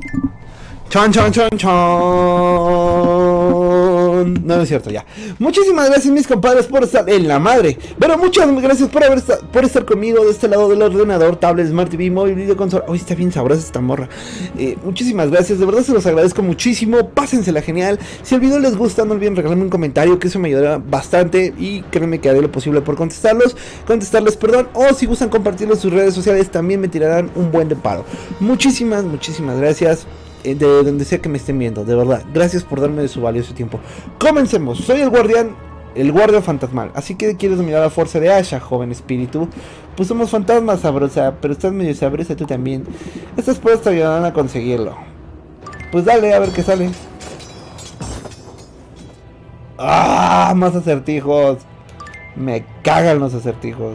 Chon, chon, chon, chon. No, no es cierto, ya. Muchísimas gracias, mis compadres, por estar en la madre. Pero muchas gracias por estar conmigo de este lado del ordenador, tablet, Smart TV, móvil, videoconsola. Hoy está bien sabrosa esta morra. Muchísimas gracias, de verdad se los agradezco muchísimo. Pásensela genial. Si el video les gusta, no olviden regalarme un comentario, que eso me ayudará bastante. Y créanme que haré lo posible por contestarles, perdón. O si gustan compartirlo en sus redes sociales, también me tirarán un buen de paro. Muchísimas gracias. De donde sea que me estén viendo, de verdad, gracias por darme de su valioso tiempo. Comencemos. Soy el guardián fantasmal. Así que quieres dominar la fuerza de Asha, joven espíritu. Pues somos fantasmas, sabrosa, pero estás medio sabrosa tú también. Estas pruebas te ayudarán a conseguirlo. Pues dale, a ver qué sale. ¡Ah! Más acertijos. Me cagan los acertijos.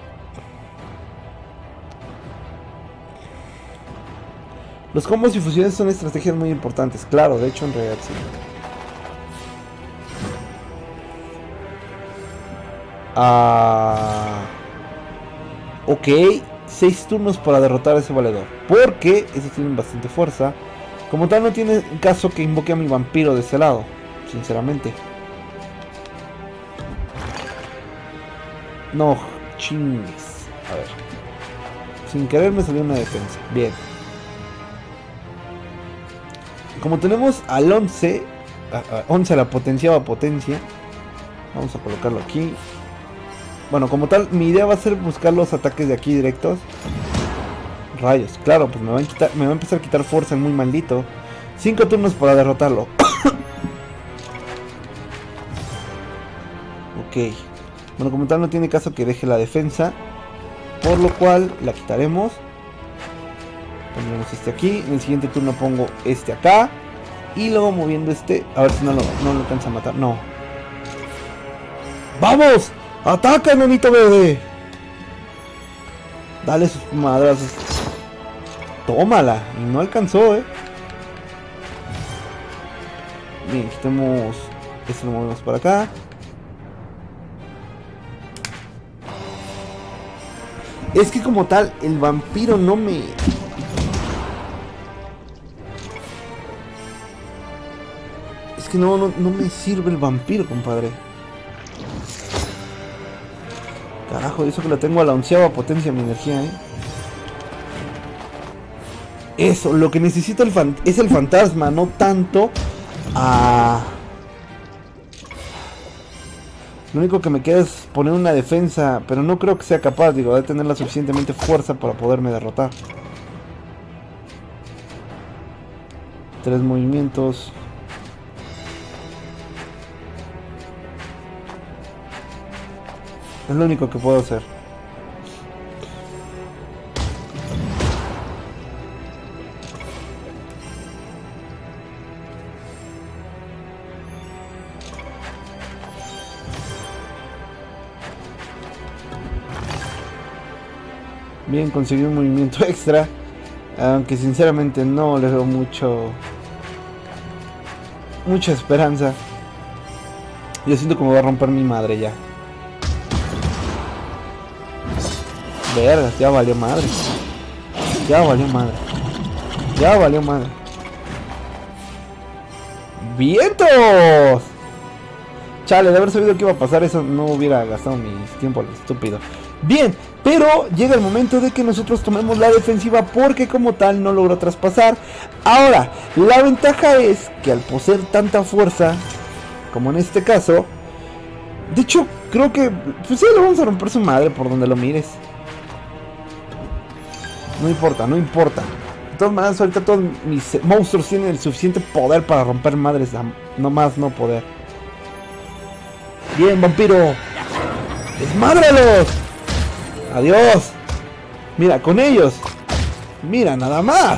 Los combos y fusiones son estrategias muy importantes, claro, de hecho en realidad sí. Ok, 6 turnos para derrotar a ese valedor, porque esos tienen bastante fuerza. Como tal no tiene caso que invoque a mi vampiro de ese lado, sinceramente. No, chingues. A ver. Sin querer me salió una defensa, bien. Como tenemos al 11 a la potenciada potencia, vamos a colocarlo aquí. Bueno, como tal, mi idea va a ser buscar los ataques de aquí directos. Rayos, claro, pues me va a empezar a quitar fuerza el muy maldito. 5 turnos para derrotarlo. Ok. Bueno, como tal no tiene caso que deje la defensa, por lo cual la quitaremos. Pondremos este aquí, en el siguiente turno pongo este acá. Y luego moviendo este, a ver si no lo alcanza a matar, no. ¡Vamos! ¡Ataca, nenito bebé! Dale sus madrazos. Tómala, y no alcanzó, Bien, quitemos, este lo movemos para acá. Es que como tal, el vampiro no me... Es que no me sirve el vampiro, compadre. Carajo, eso que la tengo a la 11ª potencia mi energía, Eso, lo que necesito es el fantasma, no tanto a... Lo único que me queda es poner una defensa, pero no creo que sea capaz, digo, de tener la suficientemente fuerza para poderme derrotar. 3 movimientos. Es lo único que puedo hacer. Bien, conseguí un movimiento extra. Aunque sinceramente no le veo mucha esperanza. Yo siento como va a romper mi madre ya. Verga, ya valió madre. Ya valió madre. Ya valió madre. ¡Vientos! Chale, de haber sabido que iba a pasar eso, no hubiera gastado mi tiempo al estúpido. Bien, pero llega el momento de que nosotros tomemos la defensiva porque como tal no logró traspasar. Ahora, la ventaja es que al poseer tanta fuerza, como en este caso, de hecho creo que pues sí, le vamos a romper su madre por donde lo mires. No importa, no importa. De todas maneras, ahorita todos mis monstruos tienen el suficiente poder para romper madres, no más no poder. Bien, vampiro. ¡Desmádralos! ¡Adiós! Mira, con ellos. Mira, nada más.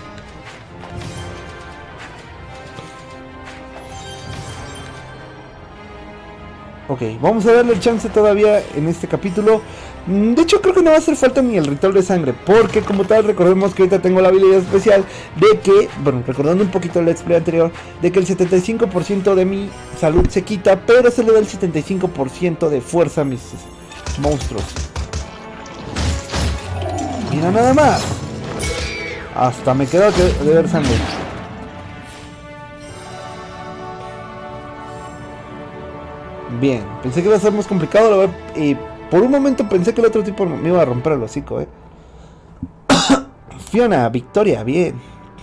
Ok, vamos a darle el chance todavía en este capítulo. De hecho creo que no va a hacer falta ni el ritual de sangre, porque como tal recordemos que ahorita tengo la habilidad especial de que, bueno, recordando un poquito el let's play anterior, de que el 75% de mi salud se quita, pero se le da el 75% de fuerza a mis monstruos. Mira nada más. Hasta me quedo de ver sangre. Bien, pensé que iba a ser más complicado, la verdad, y por un momento pensé que el otro tipo me iba a romper el hocico, Fiona, victoria, bien.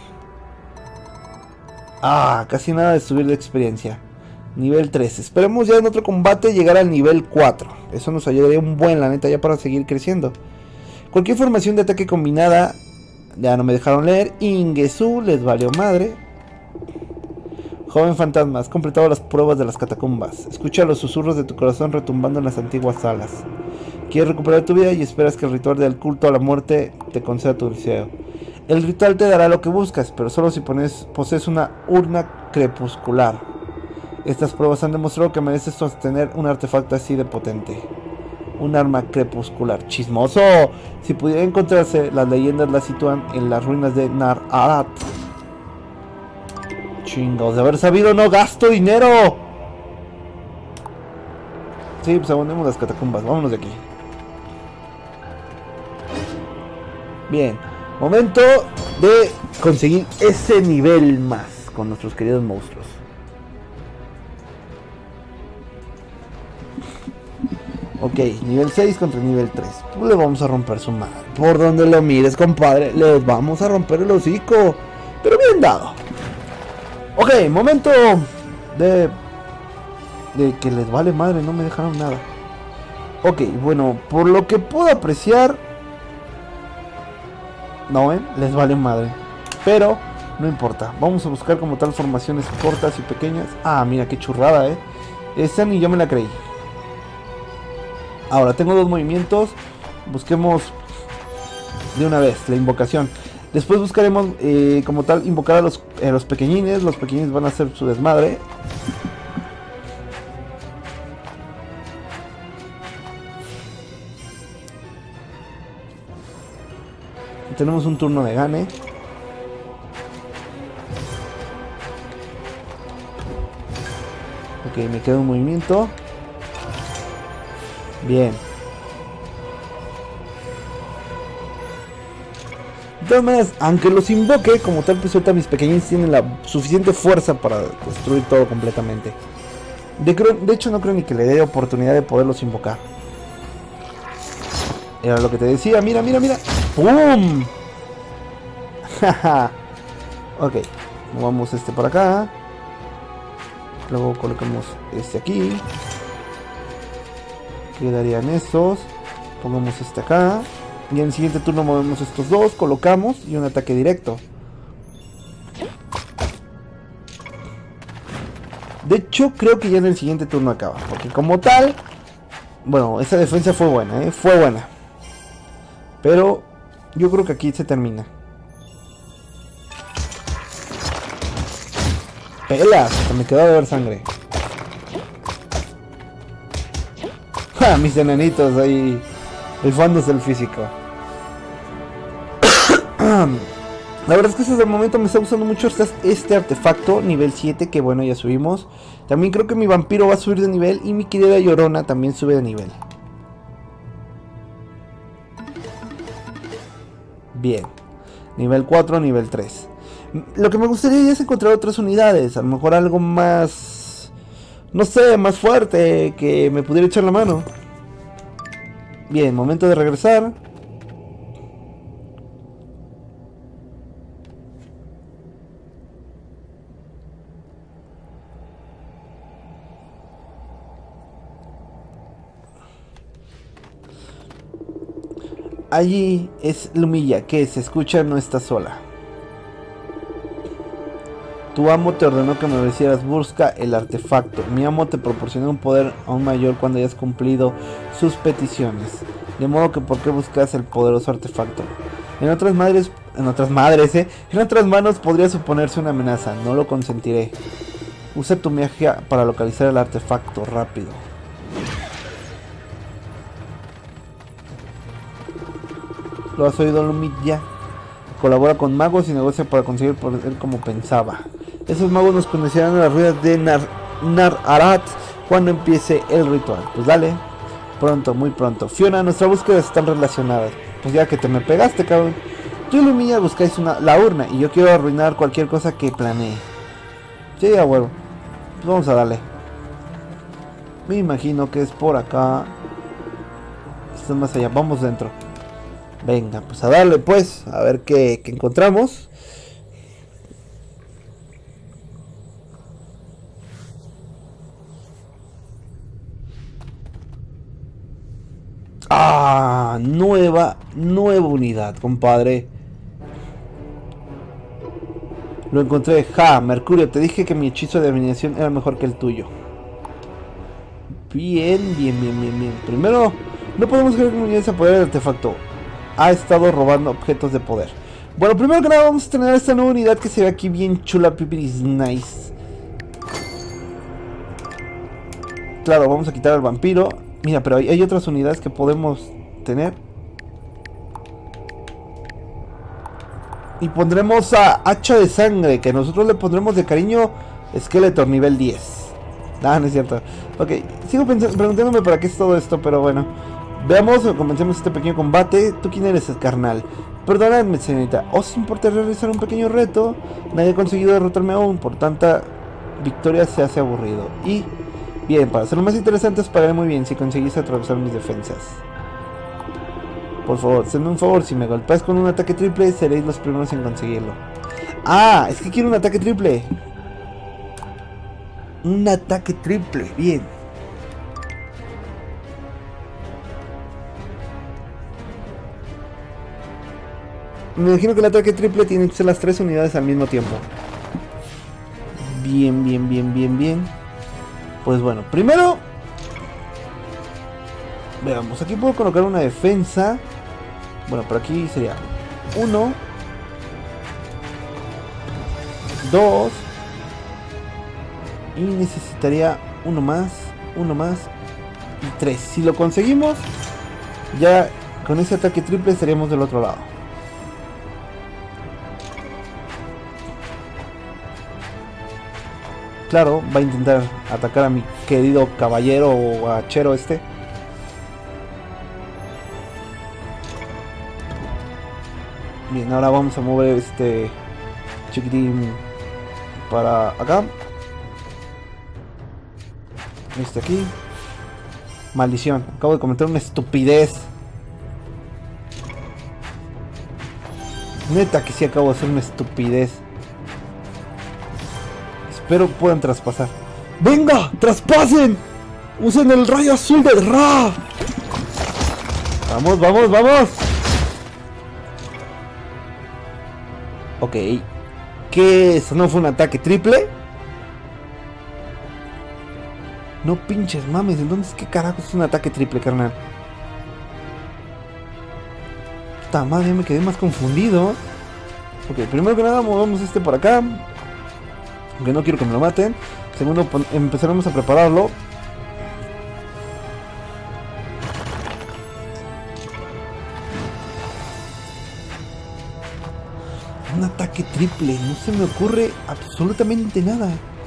Casi nada de subir de experiencia. Nivel 3. Esperemos ya en otro combate llegar al nivel 4. Eso nos ayudaría un buen, la neta, ya para seguir creciendo. Cualquier formación de ataque combinada. Ya no me dejaron leer. Ingesu, les valió madre. Joven fantasma, has completado las pruebas de las catacumbas. Escucha los susurros de tu corazón retumbando en las antiguas salas. Quieres recuperar tu vida y esperas que el ritual del culto a la muerte te conceda tu deseo. El ritual te dará lo que buscas, pero solo si posees una urna crepuscular. Estas pruebas han demostrado que mereces sostener un artefacto así de potente. Un arma crepuscular. ¡Chismoso! Si pudiera encontrarse, las leyendas la sitúan en las ruinas de Nar Arat. Chingos, de haber sabido no gasto dinero. Sí, pues abandonemos las catacumbas. Vámonos de aquí. Bien. Momento de conseguir ese nivel más con nuestros queridos monstruos. Ok, nivel 6 contra nivel 3. Pues le vamos a romper su madre. Por donde lo mires, compadre, les vamos a romper el hocico. Pero bien dado. Ok, momento de que les vale madre, no me dejaron nada. Ok, bueno, por lo que puedo apreciar, no, les vale madre. Pero no importa, vamos a buscar como tal formaciones cortas y pequeñas. Mira qué churrada, esa ni yo me la creí. Ahora tengo dos movimientos. Busquemos de una vez la invocación. Después buscaremos como tal invocar a los pequeñines. Los pequeñines van a hacer su desmadre. Tenemos un turno de gane. Ok, me queda un movimiento. Bien. De todas maneras, aunque los invoque, como tal, pues ahorita mis pequeñines tienen la suficiente fuerza para destruir todo completamente. De hecho, no creo ni que le dé oportunidad de poderlos invocar. Era lo que te decía. Mira, mira, mira. ¡Pum! Jaja. Ok. Movamos este por acá. Luego colocamos este aquí. Quedarían estos. Pongamos este acá. Y en el siguiente turno movemos estos dos. Colocamos y un ataque directo. De hecho, creo que ya en el siguiente turno acaba. Porque como tal, bueno, esa defensa fue buena, fue buena. Pero yo creo que aquí se termina. Pelas, hasta me quedó de ver sangre. ¡Ja! Mis enanitos ahí rifándose el físico. La verdad es que desde el momento me está gustando mucho este artefacto nivel 7, que bueno, ya subimos. También creo que mi vampiro va a subir de nivel y mi querida Llorona también sube de nivel. Bien, nivel 4, nivel 3. Lo que me gustaría es encontrar otras unidades, a lo mejor algo más, no sé, más fuerte, que me pudiera echar la mano. Bien, momento de regresar. Allí es Lumilla, que se escucha, no está sola. Tu amo te ordenó que me obedecieras, busca el artefacto. Mi amo te proporcionó un poder aún mayor cuando hayas cumplido sus peticiones. De modo que ¿por qué buscas el poderoso artefacto? En otras manos podría suponerse una amenaza. No lo consentiré. Usa tu magia para localizar el artefacto rápido. ¿Lo has oído, Lumilla? Colabora con magos y negocia para conseguir poder como pensaba. Esos magos nos conducirán a las ruinas de Nar Arat cuando empiece el ritual. Pues dale, pronto, muy pronto. Fiona, nuestras búsquedas están relacionadas. Pues ya que te me pegaste, cabrón. Tú y Lumilla buscáis la urna y yo quiero arruinar cualquier cosa que planee. Sí, a huevo. Pues vamos a darle. Me imagino que es por acá. Esto es más allá. Vamos dentro. Venga, pues a darle pues. A ver qué encontramos. Ah, nueva unidad, compadre. Lo encontré. Ja, Mercurio, te dije que mi hechizo de adivinación era mejor que el tuyo. Bien. Primero, no podemos creer que mi unidad se apodere del artefacto. Ha estado robando objetos de poder. Bueno, primero que nada vamos a tener esta nueva unidad que se ve aquí bien chula, pipiris nice. Claro, vamos a quitar al vampiro. Mira, pero hay otras unidades que podemos tener. Y pondremos a Hacha de Sangre, que nosotros le pondremos de cariño Skeletor nivel 10. Ah, no es cierto. Ok, sigo preguntándome para qué es todo esto, pero bueno. Veamos, comencemos este pequeño combate. ¿Tú quién eres, carnal? Perdóname, señorita. ¿Os importa realizar un pequeño reto? Nadie ha conseguido derrotarme aún, por tanta victoria se hace aburrido. Y, bien, para hacerlo más interesante os pagaré muy bien si conseguís atravesar mis defensas. Por favor, hazme un favor, si me golpeas con un ataque triple, seréis los primeros en conseguirlo. Ah, es que quiero un ataque triple. Un ataque triple, bien. Me imagino que el ataque triple tiene que ser las 3 unidades al mismo tiempo. Bien. Pues bueno, primero veamos, aquí puedo colocar una defensa. Bueno, por aquí sería 1, 2 y necesitaría uno más y 3. Si lo conseguimos, ya con ese ataque triple estaríamos del otro lado. Claro, va a intentar atacar a mi querido caballero o hachero este. Bien, ahora vamos a mover este chiquitín para acá. Este aquí. Maldición, acabo de cometer una estupidez. Neta que sí acabo de hacer una estupidez. Espero puedan traspasar. ¡Venga! ¡Traspasen! ¡Usen el rayo azul del Ra! ¡Vamos! Ok. ¿Qué? ¿Eso no fue un ataque triple? No pinches mames. Entonces, ¿qué carajo es un ataque triple, carnal? Puta madre, me quedé más confundido. Ok, primero que nada movemos este por acá. Aunque no quiero que me lo maten. Segundo, empezaremos a prepararlo. Un ataque triple. No se me ocurre absolutamente nada.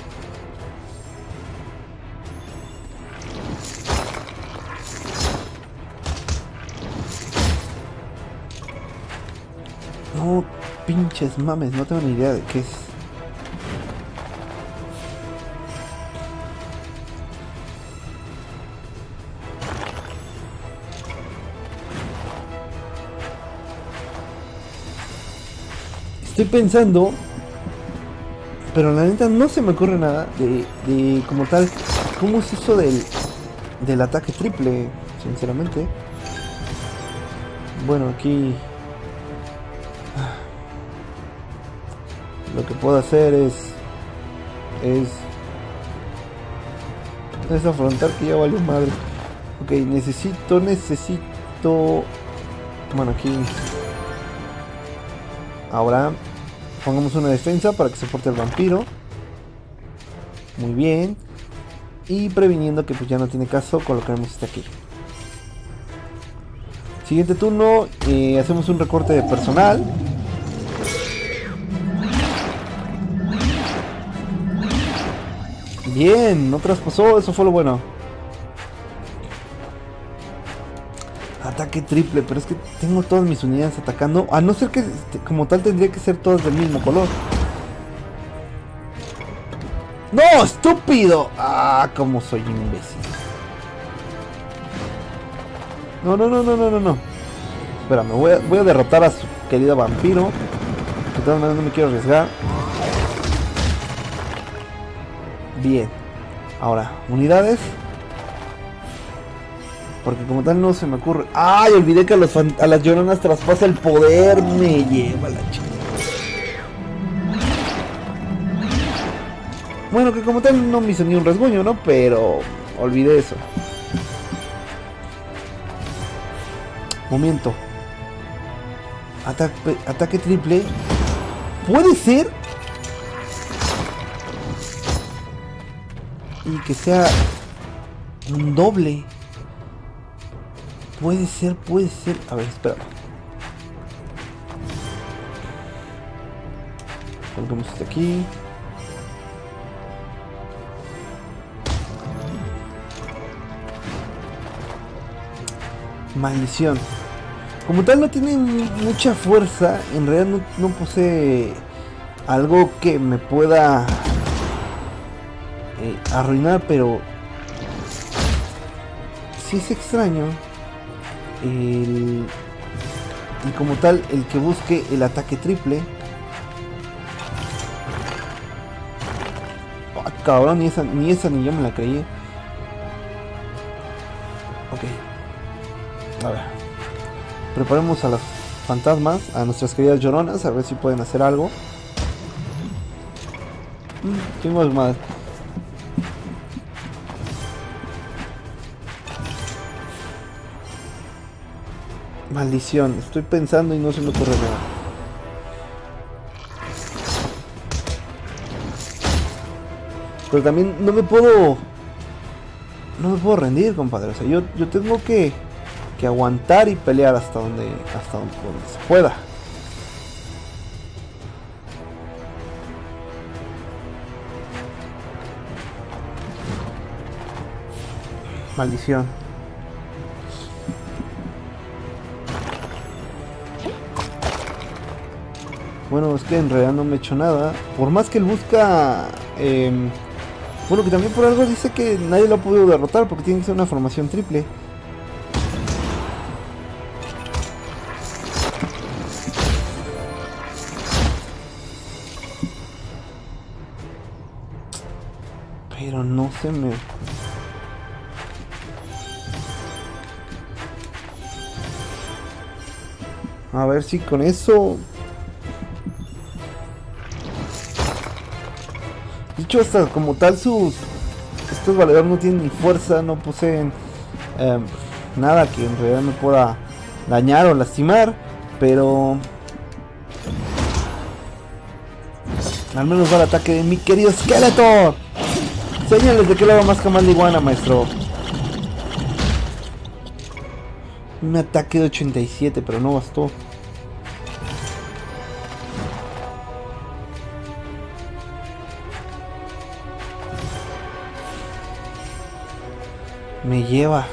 No pinches mames. No tengo ni idea de qué es. Estoy pensando, pero la neta no se me ocurre nada de como tal. ¿Cómo es eso del ataque triple? Sinceramente. Bueno, aquí lo que puedo hacer es afrontar que ya valió madre. Ok, necesito. Bueno, aquí. Ahora pongamos una defensa para que soporte el vampiro. Muy bien. Y previniendo que pues ya no tiene caso, colocaremos este aquí. Siguiente turno, hacemos un recorte de personal. Bien, no traspasó, eso fue lo bueno. ataque triple, pero es que tengo todas mis unidades atacando. A no ser que como tal tendría que ser todas del mismo color. ¡No, estúpido! Ah, como soy imbécil. No. Espera, voy a derrotar a su querido vampiro. De todas maneras no me quiero arriesgar. Bien. Ahora, unidades. Porque como tal no se me ocurre. ¡Ay! Olvidé que a las lloronas traspasa el poder. Me lleva la chica. Bueno, que como tal no me hizo ni un rasguño, ¿no? Pero olvidé eso. Momento. Ataque triple. ¿Puede ser? Y que sea un doble. Puede ser. A ver, espera. Colgamos este aquí. Maldición. Como tal no tiene mucha fuerza. En realidad no posee algo que me pueda arruinar, pero sí es extraño y como tal el que busque el ataque triple. Oh, cabrón, ni esa ni yo me la creí. Ok, a ver, preparemos a las fantasmas, a nuestras queridas lloronas, a ver si pueden hacer algo. Tenemos más. Maldición, estoy pensando y no se me ocurre nada. Pero también no me puedo rendir, compadre. O sea, yo tengo que aguantar y pelear hasta donde se pueda. Maldición. Bueno, es que en realidad no me he hecho nada. Por más que él busca... bueno, que también por algo dice que nadie lo ha podido derrotar porque tiene que ser una formación triple. Pero no se me... A ver si con eso... Dicho hasta como tal estos valedores no tienen ni fuerza, no poseen nada que en realidad me pueda dañar o lastimar, pero al menos va el ataque de mi querido Skeletor. Señales de que le hago más camal de iguana, maestro. Un ataque de 87, pero no bastó. Me lleva.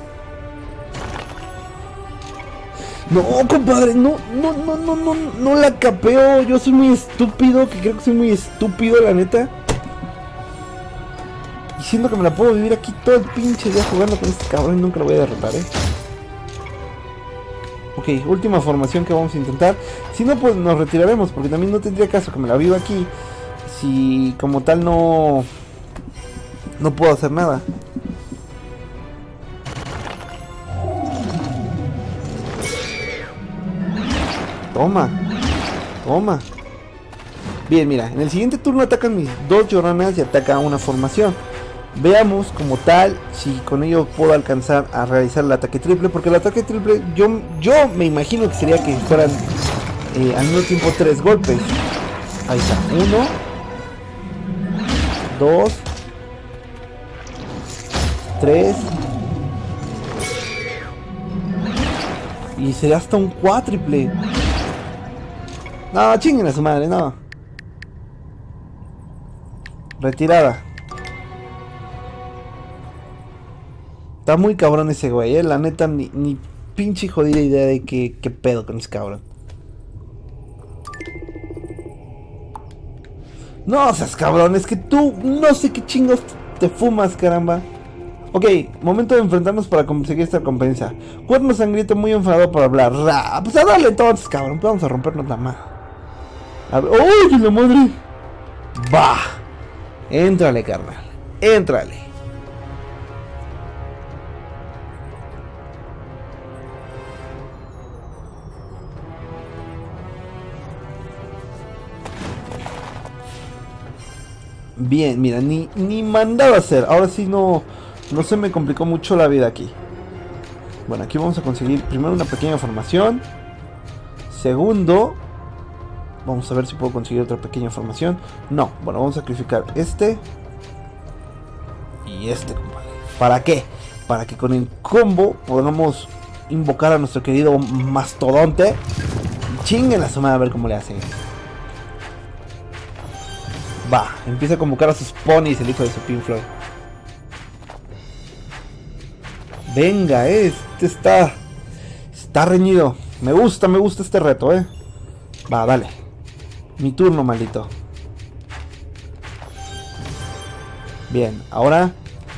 No, compadre, no la capeo. Yo soy muy estúpido, que creo que soy muy estúpido, la neta. Y siento que me la puedo vivir aquí todo el pinche día jugando con este cabrón y nunca lo voy a derrotar, Ok, última formación que vamos a intentar. Si no, pues nos retiraremos, porque también no tendría caso que me la viva aquí si como tal no puedo hacer nada. Toma. Bien, mira, en el siguiente turno atacan mis dos lloronas y ataca una formación. Veamos como tal si con ello puedo alcanzar a realizar el ataque triple, porque el ataque triple yo me imagino que sería que fueran al mismo tiempo 3 golpes. Ahí está, 1, 2, 3 y sería hasta un cuádruple. No, chinguen a su madre, no. Retirada. Está muy cabrón ese güey, la neta, ni pinche jodida idea de qué pedo con ese cabrón. No seas cabrón, es que tú no sé qué chingos te fumas, caramba. Ok, momento de enfrentarnos para conseguir esta recompensa. Cuerno sangriento muy enfadado por hablar. Pues a darle entonces, cabrón. Vamos a rompernos la mano. A ver. ¡Uy, la madre! ¡Bah! Éntrale, carnal. Éntrale. Bien, mira, ni mandado a hacer. Ahora sí no se me complicó mucho la vida aquí. Bueno, aquí vamos a conseguir primero una pequeña formación. Segundo, vamos a ver si puedo conseguir otra pequeña formación. No, bueno, vamos a sacrificar este y este, compadre. ¿Para qué? Para que con el combo podamos invocar a nuestro querido mastodonte. Y chinguen la suma a ver cómo le hace. Va, empieza a convocar a sus ponis el hijo de su Pink Floyd. Venga, este está reñido. Me gusta este reto, Va, dale. Mi turno, maldito. Bien, ahora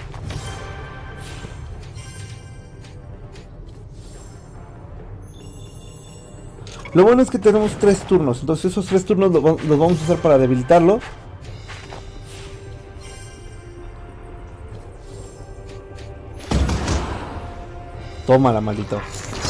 lo bueno es que tenemos 3 turnos. Entonces esos 3 turnos los vamos a usar para debilitarlo. Tómala, maldito.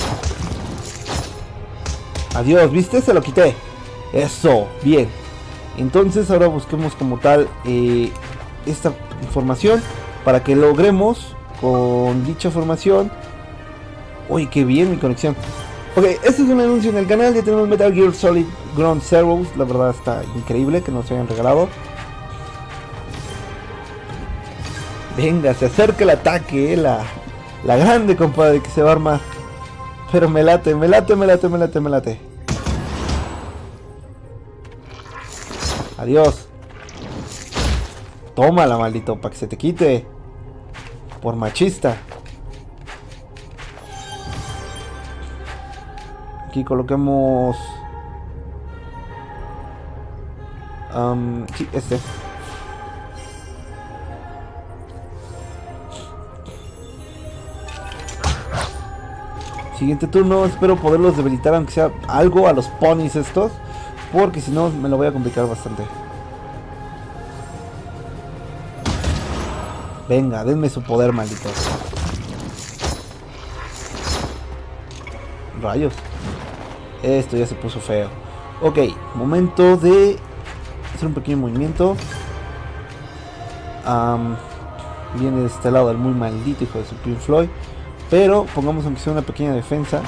Adiós, ¿viste? Se lo quité. Eso, bien. Entonces ahora busquemos como tal esta información para que logremos con dicha formación. Uy, qué bien mi conexión. Ok, este es un anuncio en el canal. Ya tenemos Metal Gear Solid Ground Zeroes. La verdad está increíble que nos hayan regalado. Venga, se acerca el ataque, la grande, compadre, que se va a armar. Pero me late. Adiós. Tómala, maldito, para que se te quite. Por machista. Aquí coloquemos... sí, este. Siguiente turno, espero poderlos debilitar aunque sea algo a los ponis estos, porque si no me lo voy a complicar bastante. Venga, denme su poder, malditos. Rayos. Esto ya se puso feo. Ok, momento de hacer un pequeño movimiento. Viene de este lado el muy maldito hijo de su Pink Floyd. Pero pongamos aunque sea una pequeña defensa.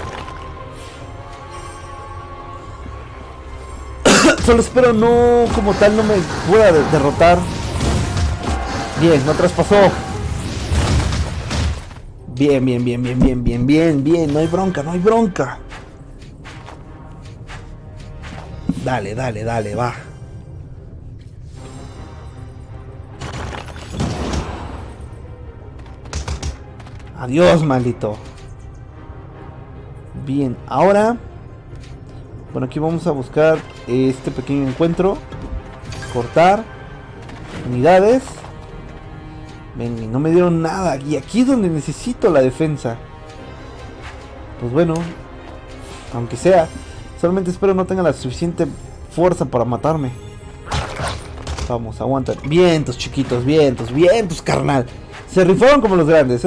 Solo espero no, como tal, no me pueda derrotar. Bien, no traspasó. Bien. No hay bronca. Dale, va. Adiós, maldito. Bien, ahora... Bueno, aquí vamos a buscar este pequeño encuentro. Cortar. Unidades. Ven, no me dieron nada. Y aquí es donde necesito la defensa. Pues bueno. Aunque sea. Solamente espero no tenga la suficiente fuerza para matarme. Vamos, aguantan. Vientos, chiquitos, vientos, carnal. Se rifaron como los grandes,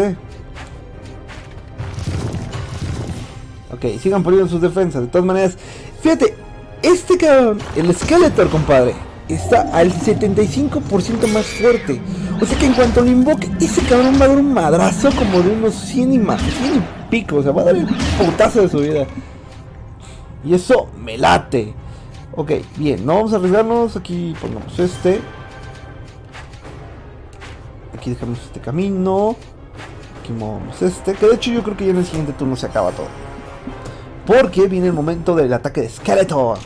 Ok, sigan poniendo sus defensas. De todas maneras, fíjate, este cabrón, el Skeletor, compadre, está al 75% más fuerte. O sea que en cuanto lo invoque, ese cabrón va a dar un madrazo como de unos 100 y pico. O sea, va a dar el putazo de su vida. Y eso me late. Ok, bien, no vamos a arriesgarnos. Aquí pongamos este. Aquí dejamos este camino. Aquí movemos este. Que de hecho yo creo que ya en el siguiente turno se acaba todo. Porque viene el momento del ataque de Skeletor.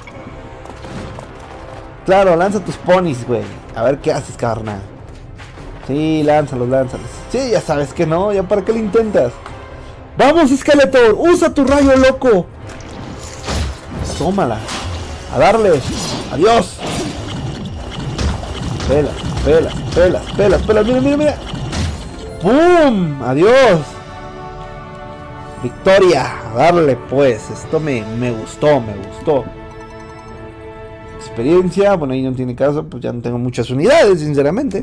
Claro, lanza tus ponis, güey. A ver qué haces, carnal. Sí, lánzalos. Sí, ya sabes que no. ¿Ya para qué lo intentas? ¡Vamos, Skeletor! ¡Usa tu rayo, loco! Tómala. A darle. ¡Adiós! Pelas, pelas, pelas, pelas, pelas. Mira, mira, mira. ¡Pum! ¡Adiós! Victoria. A darle, pues. Esto me gustó, me gustó. Experiencia. Bueno, ahí no tiene caso. Pues ya no tengo muchas unidades, sinceramente.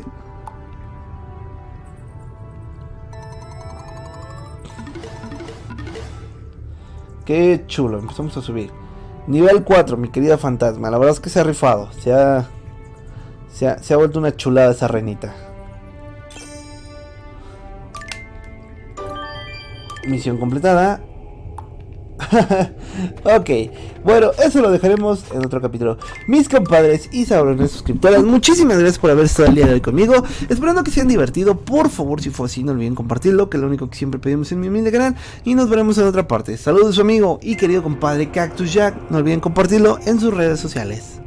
Qué chulo. Empezamos a subir. Nivel 4, mi querida fantasma. La verdad es que se ha rifado. Se ha vuelto una chulada esa renita. Misión completada. Ok, bueno, eso lo dejaremos en otro capítulo. Mis compadres y sabrones suscriptores, muchísimas gracias por haber estado el día de hoy conmigo. Esperando que se hayan divertido. Por favor, si fue así, no olviden compartirlo, que es lo único que siempre pedimos en mi humilde canal. Y nos veremos en otra parte. Saludos, su amigo y querido compadre Cactus Jack. No olviden compartirlo en sus redes sociales.